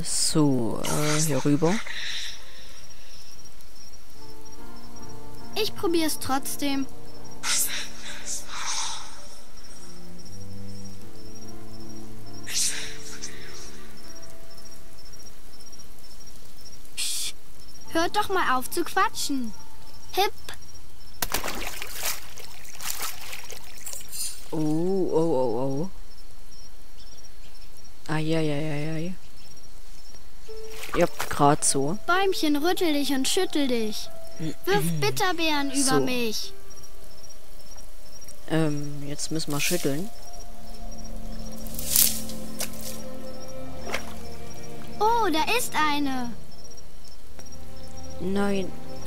So, hier rüber. Ich probier's trotzdem. Psst. Hört doch mal auf zu quatschen. Hip. Oh. Ai. Ja, gerade so. Bäumchen, rüttel dich und schüttel dich. Wirf Bitterbeeren über So. mich. Jetzt müssen wir schütteln. Oh, da ist eine. Nein.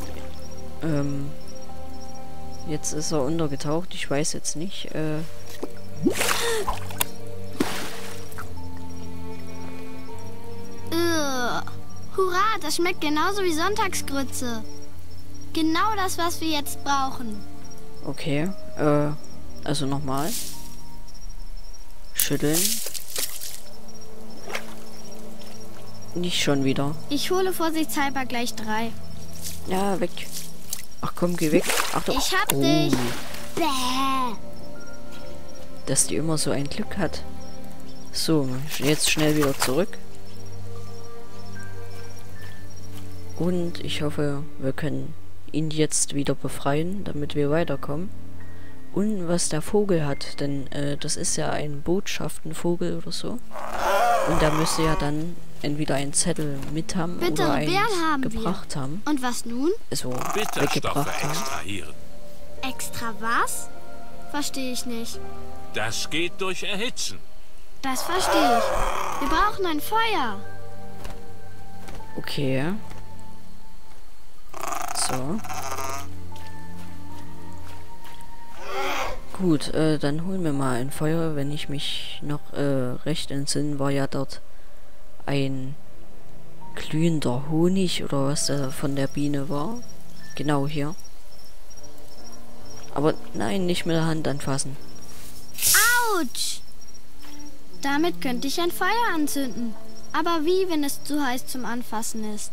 Jetzt ist er untergetaucht. Ich weiß jetzt nicht. Hurra, das schmeckt genauso wie Sonntagsgrütze. Genau das, was wir jetzt brauchen. Okay. Also nochmal. Schütteln. Nicht schon wieder. Ich hole vorsichtshalber gleich 3. Ja, weg. Ach komm, geh weg. Achtung. Ich hab dich. Bäh. Dass die immer so ein Glück hat. So, jetzt schnell wieder zurück. Und ich hoffe, wir können ihn jetzt wieder befreien, damit wir weiterkommen. Und was der Vogel hat, denn das ist ja ein Botschaftenvogel oder so. Und der müsste ja dann entweder einen Zettel mit haben Bittere oder einen Beeren haben gebracht haben. Und was nun? Also Bitterstoffe weggebracht haben. extrahieren. Extra was? Verstehe ich nicht. Das geht durch Erhitzen. Das verstehe ich. Wir brauchen ein Feuer. Okay. So. Gut, dann holen wir mal ein Feuer. Wenn ich mich noch recht entsinne, war ja dort ein glühender Honig oder was von der Biene war. Genau hier. Aber nein, nicht mit der Hand anfassen. Autsch! Damit könnte ich ein Feuer anzünden. Aber wie, wenn es zu heiß zum Anfassen ist?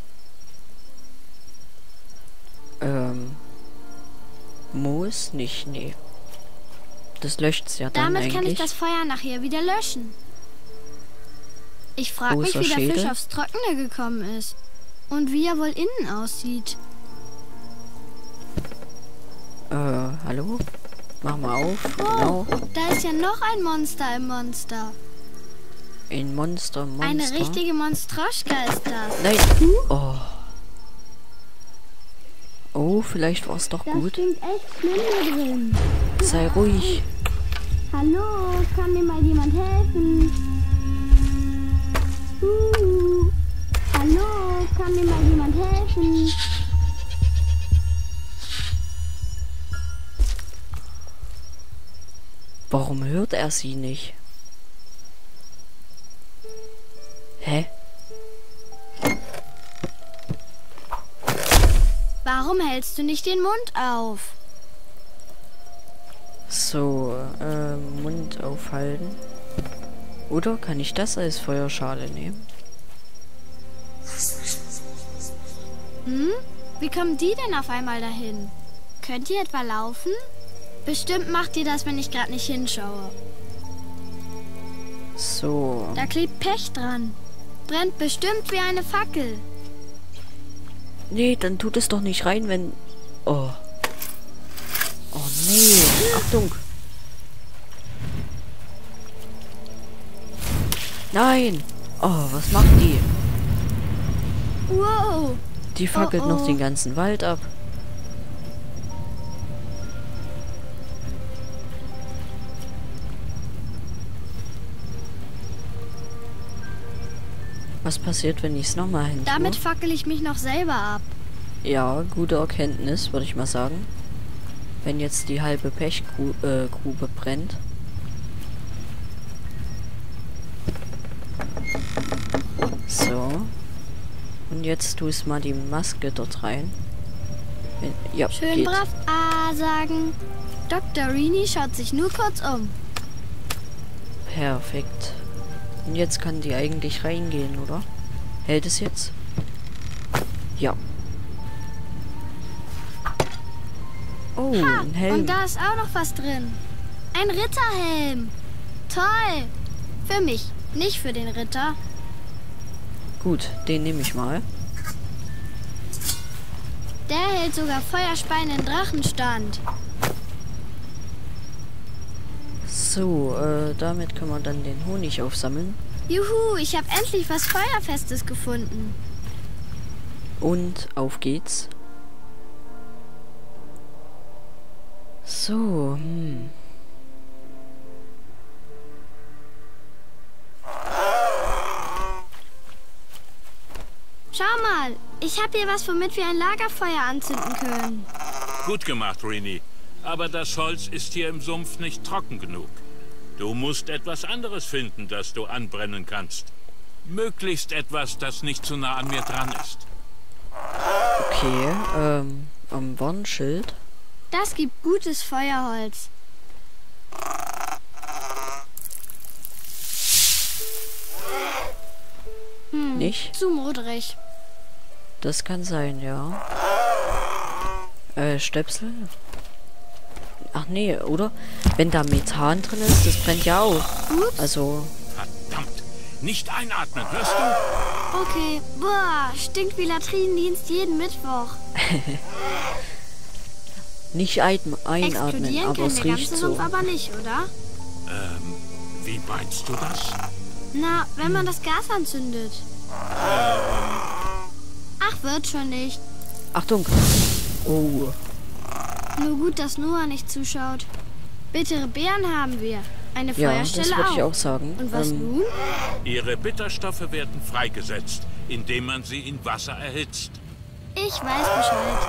Moos nicht, nee. Das löscht's ja dann Damit eigentlich. kann ich das Feuer nachher wieder löschen. Ich frage mich, Großer wie der Schädel. Fisch aufs Trockene gekommen ist. Und wie er wohl innen aussieht. Hallo? Mach mal auf. Oh, Genau. da ist ja noch ein Monster im Monster. Ein Monster. Eine richtige Monstroschka ist das. Nein. Oh. Oh, vielleicht war es doch gut. klingt echt schlimm hier drin. Sei ruhig. Hallo, kann mir mal jemand helfen? Hallo, kann mir mal jemand helfen? Warum hört er sie nicht? Hä? Warum hältst du nicht den Mund auf? So, Mund aufhalten. Oder kann ich das als Feuerschale nehmen? Wie kommen die denn auf einmal dahin? Könnt ihr etwa laufen? Bestimmt macht ihr das, wenn ich gerade nicht hinschaue. So. Da klebt Pech dran. Brennt bestimmt wie eine Fackel. Nee, dann tut es doch nicht rein, wenn... Oh. Oh nee. Achtung. Nein. Oh, was macht die? Wow. Die fackelt Oh, oh. noch den ganzen Wald ab. Was passiert, wenn ich es nochmal hin tue? Damit fackel ich mich noch selber ab. Ja, gute Erkenntnis, würde ich mal sagen. Wenn jetzt die halbe Pechgrube brennt. So. Und jetzt tust mal die Maske dort rein. Ja, Schön geht. brav A sagen. Dr. Rini schaut sich nur kurz um. Perfekt. Und jetzt kann die eigentlich reingehen, oder? Hält es jetzt? Ja. Oh, Ha, ein Helm. und da ist auch noch was drin. Ein Ritterhelm. Toll. Für mich, nicht für den Ritter. Gut, den nehme ich mal. Der hält sogar feuerspeienden Drachenstand. So, damit können wir dann den Honig aufsammeln. Juhu, ich habe endlich was Feuerfestes gefunden. Und auf geht's. So, Schau mal, ich habe hier was, womit wir ein Lagerfeuer anzünden können. Gut gemacht, Rini. Aber das Holz ist hier im Sumpf nicht trocken genug. Du musst etwas anderes finden, das du anbrennen kannst. Möglichst etwas, das nicht zu nah an mir dran ist. okay, am Warnschild. Das gibt gutes Feuerholz. Nicht? Zu modrig. Das kann sein, ja. Stöpsel? Ach nee, oder? Wenn da Methan drin ist, das brennt ja auch. Ups. Also, Verdammt! Nicht einatmen, hörst du? Okay. Boah, stinkt wie Latrinendienst jeden Mittwoch. nicht einatmen, Explodieren aber kann es der riecht ganze so. Sumpf aber nicht, oder? Wie meinst du das? Na, wenn man das Gas anzündet. Ach, wird schon nicht. Achtung! Oh, Nur gut, dass Noah nicht zuschaut. Bittere Beeren haben wir. Eine ja, Feuerstelle das würde ich auch. auch sagen. Und was nun? Ihre Bitterstoffe werden freigesetzt, indem man sie in Wasser erhitzt. Ich weiß Bescheid.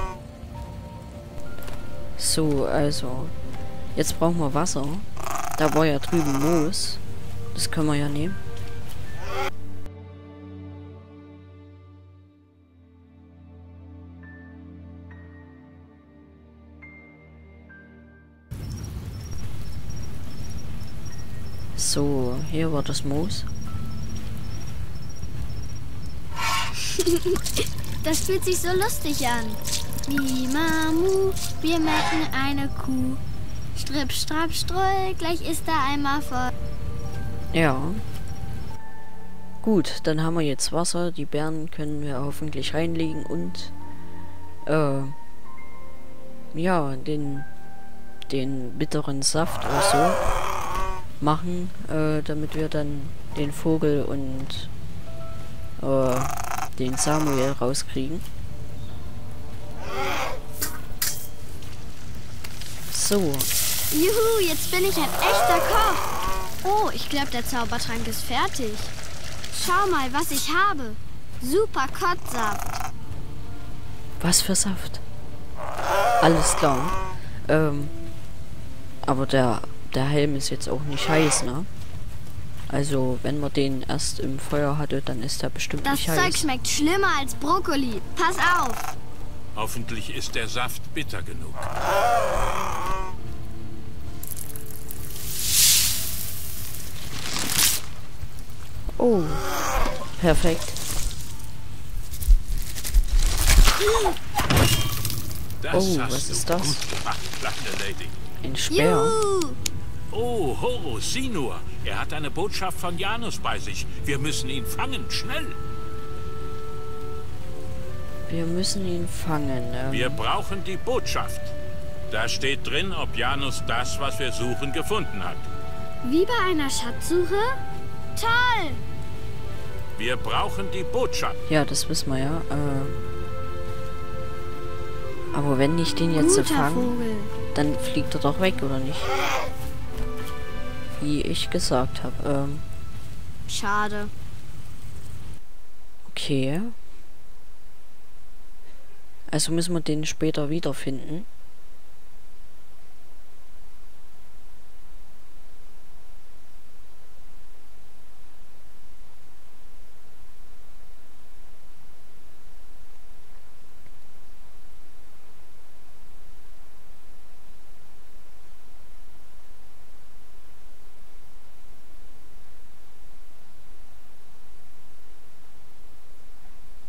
So, also, jetzt brauchen wir Wasser. Da war ja drüben Moos. Das können wir ja nehmen. So, hier war das Moos. Das fühlt sich so lustig an. Mimamu, wir melken eine Kuh. Stripp, strapp, streu, gleich ist der Eimer voll. Ja. Gut, dann haben wir jetzt Wasser. Die Beeren können wir hoffentlich reinlegen und ja, den bitteren Saft oder so machen, damit wir dann den Vogel und den Samuel rauskriegen. So. Juhu, jetzt bin ich ein echter Koch. Oh, ich glaube, der Zaubertrank ist fertig. Schau mal, was ich habe. Super Kottsaft. Was für Saft? Alles klar. Aber der Helm ist jetzt auch nicht heiß, ne? Also, wenn man den erst im Feuer hatte, dann ist er bestimmt Das nicht Zeug heiß. schmeckt schlimmer als Brokkoli. Pass auf. Hoffentlich ist der Saft bitter genug. Oh, perfekt. Das Oh, hast was du ist das? gut gemacht, kleine Lady. Ein Speer. Juhu. Oh, Horus, sieh nur. Er hat eine Botschaft von Janus bei sich. Wir müssen ihn fangen, schnell. Wir müssen ihn fangen. Wir brauchen die Botschaft. Da steht drin, ob Janus das, was wir suchen, gefunden hat. Wie bei einer Schatzsuche? Toll. Wir brauchen die Botschaft. Ja, das wissen wir ja. Aber wenn ich den jetzt Guter fange, Vogel. dann fliegt er doch weg, oder nicht? Wie ich gesagt habe. Schade. Okay. Also müssen wir den später wiederfinden.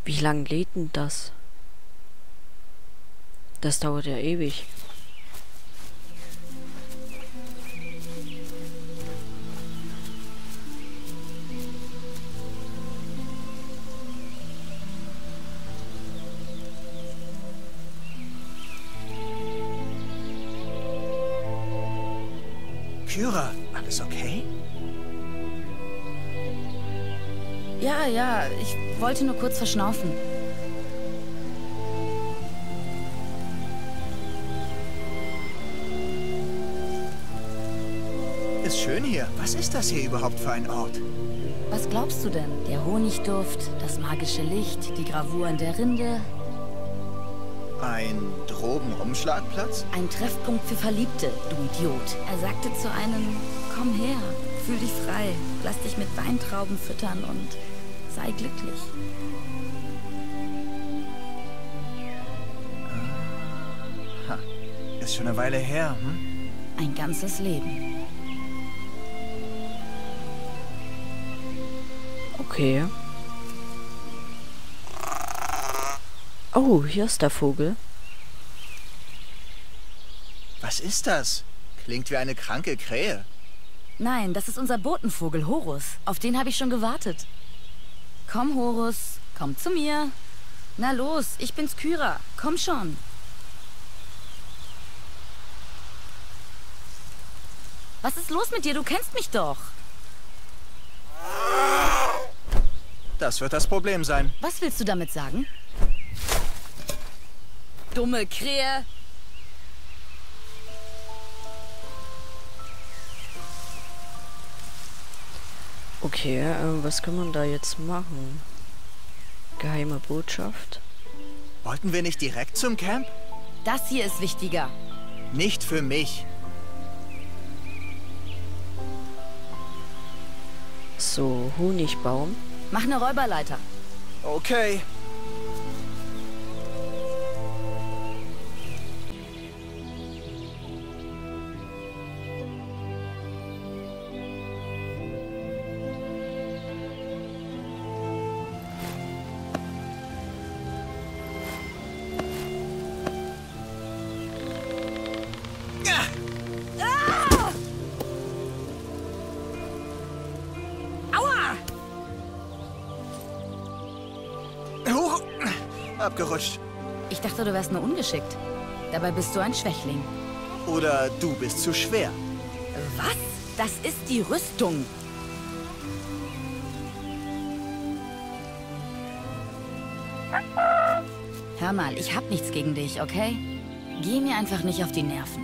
Wie lang lädt denn das? Das dauert ja ewig. Kyra, alles okay? Ja, ich wollte nur kurz verschnaufen. Ist schön hier. Was ist das hier überhaupt für ein Ort? Was glaubst du denn? Der Honigduft, das magische Licht, die Gravur in der Rinde. Ein Drogenumschlagplatz? Ein Treffpunkt für Verliebte, du Idiot. Er sagte zu einem, komm her, fühl dich frei, lass dich mit Weintrauben füttern und sei glücklich. Ha. Ist schon eine Weile her, hm? Ein ganzes Leben. Okay. Oh, hier ist der Vogel. Was ist das? Klingt wie eine kranke Krähe. Nein, das ist unser Botenvogel, Horus. Auf den habe ich schon gewartet. Komm, Horus, komm zu mir. Na los, ich bin's Kyra. Komm schon. Was ist los mit dir? Du kennst mich doch. Das wird das Problem sein. Was willst du damit sagen? Dumme Krähe. Okay, was kann man da jetzt machen? Geheime Botschaft. Wollten wir nicht direkt zum Camp? Das hier ist wichtiger. Nicht für mich. So, Honigbaum. Mach eine Räuberleiter. Okay. Huch! Abgerutscht. Ich dachte, du wärst nur ungeschickt. Dabei bist du ein Schwächling. Oder du bist zu schwer. Was? Das ist die Rüstung. Hör mal, ich hab nichts gegen dich, okay? Geh mir einfach nicht auf die Nerven.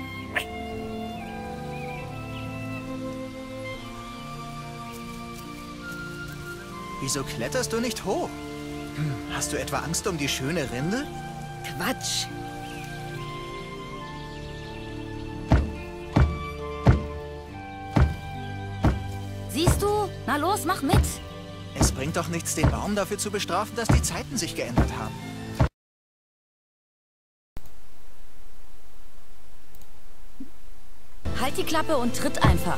Wieso kletterst du nicht hoch? Hast du etwa Angst um die schöne Rinde? Quatsch. Siehst du? Na los, mach mit. Es bringt doch nichts, den Baum dafür zu bestrafen, dass die Zeiten sich geändert haben. Halt die Klappe und tritt einfach.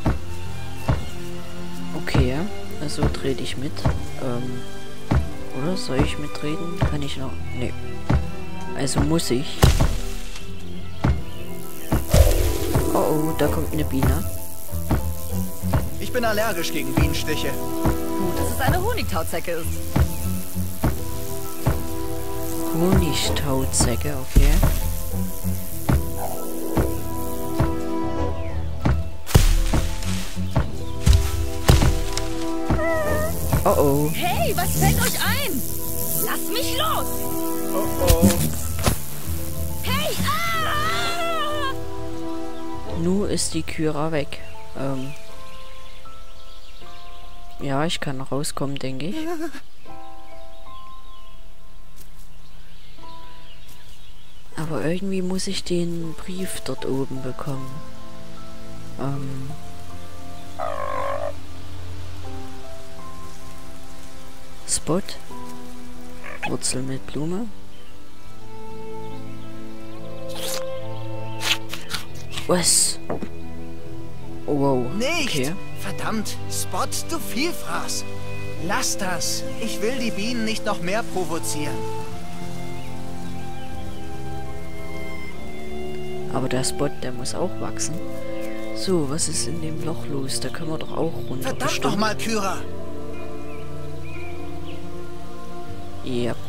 Okay, also trete ich mit. Oder soll ich mitreden? Kann ich noch? Nee. Also muss ich. Oh oh, da kommt eine Biene. Ich bin allergisch gegen Bienenstiche. Gut, dass es eine Honigtauzecke ist. Honigtauzecke, okay. Oh oh. Hey, was fällt euch ein? Lasst mich los! Oh oh. Hey, ah! Nu ist die Kyra weg. Ja, ich kann rauskommen, denke ich. Aber irgendwie muss ich den Brief dort oben bekommen. Spot. Wurzel mit Blume. Was? Oh, wow. Nicht! Okay. Verdammt, Spot, du Vielfraß. Lass das. Ich will die Bienen nicht noch mehr provozieren. Aber der Spot, der muss auch wachsen. So, was ist in dem Loch los? Da können wir doch auch runter. Verdammt nochmal, Kyra! Ja.